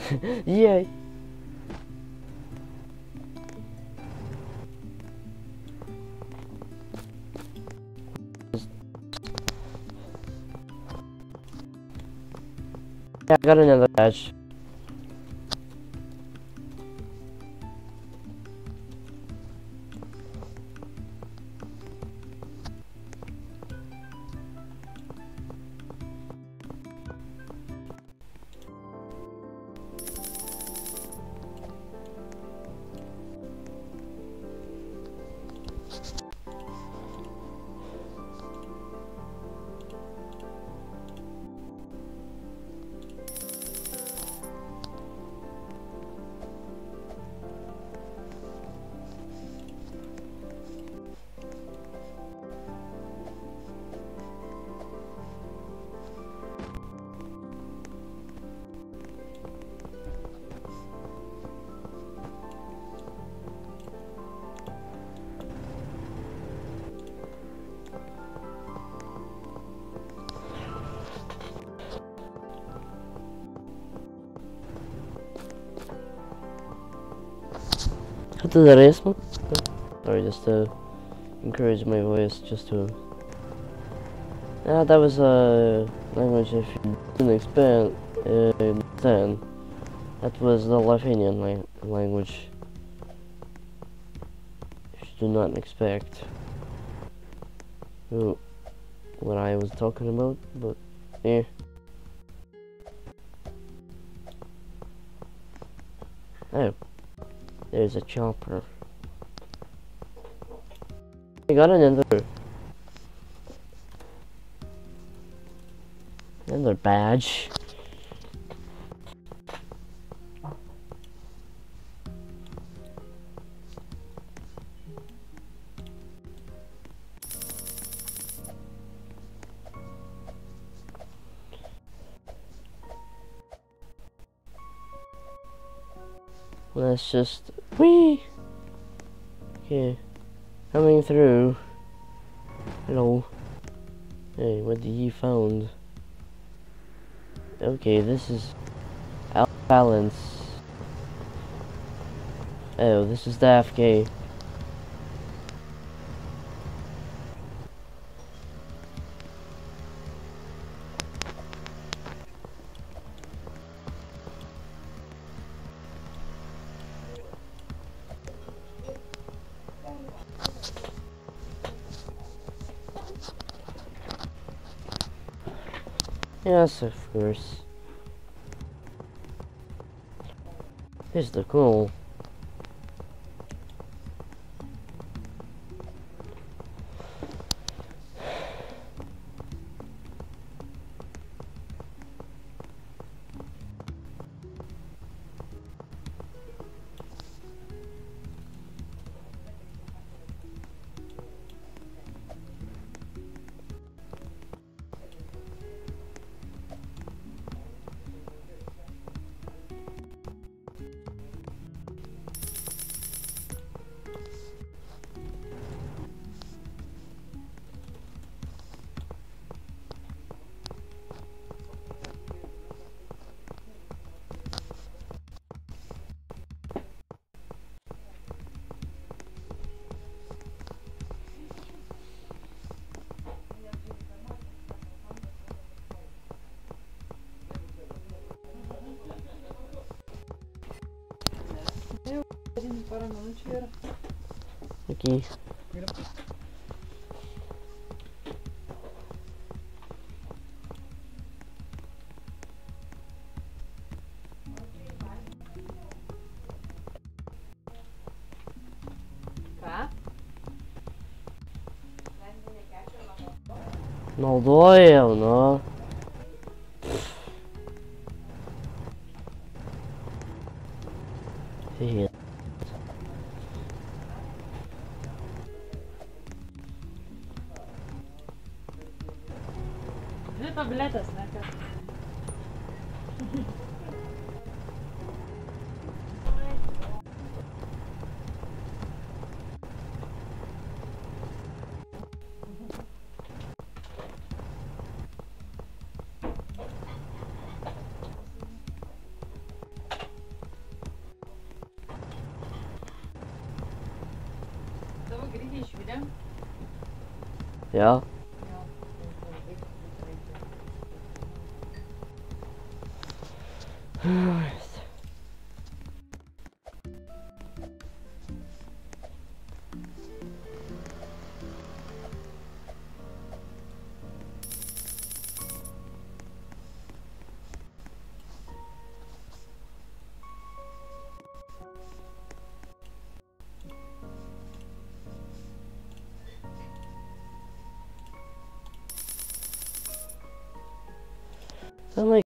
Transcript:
Yay! Yeah, I got another badge. What is that? Sorry, just to encourage my voice, just to. Yeah, that was a language if you didn't understand. That was the Lithuanian language. If you do not expect what I was talking about, but yeah. Oh, there's a chopper. I got another badge. Let's just whee. Okay, coming through. Hello. Hey, what did you found? Okay, this is out of balance. Oh, this is the AFK. Yes, of course. Here's the cool. Aqui. No doeu, não. Sim. Tabletas, né, cara? Ja. I'm like